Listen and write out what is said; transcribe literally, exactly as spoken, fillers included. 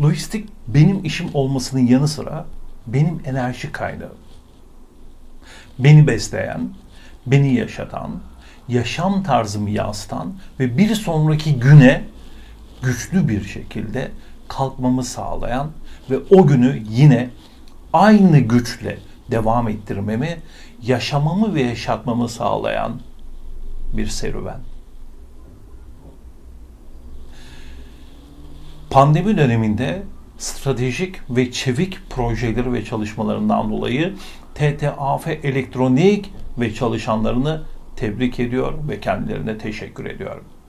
Lojistik benim işim olmasının yanı sıra benim enerji kaynağım. Beni besleyen, beni yaşatan, yaşam tarzımı yansıtan ve bir sonraki güne güçlü bir şekilde kalkmamı sağlayan ve o günü yine aynı güçle devam ettirmemi, yaşamamı ve yaşatmamı sağlayan bir serüven. Pandemi döneminde stratejik ve çevik projeleri ve çalışmalarından dolayı T T A F Elektronik ve çalışanlarını tebrik ediyor ve kendilerine teşekkür ediyorum.